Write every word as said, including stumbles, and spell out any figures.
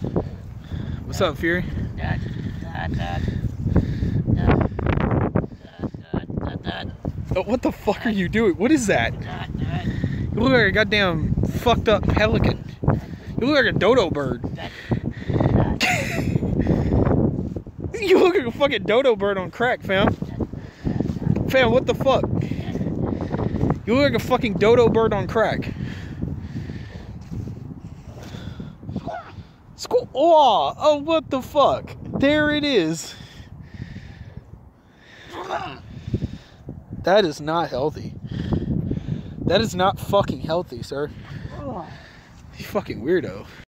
What's up, Fury? Oh, what the fuck are you doing? What is that? You look like a goddamn fucked up pelican. You look like a dodo bird. You look like a fucking dodo bird on crack, fam. Fam, what the fuck? You look like a fucking dodo bird on crack. Squaw. Oh, oh, what the fuck? There it is. That is not healthy. That is not fucking healthy, sir. You fucking weirdo.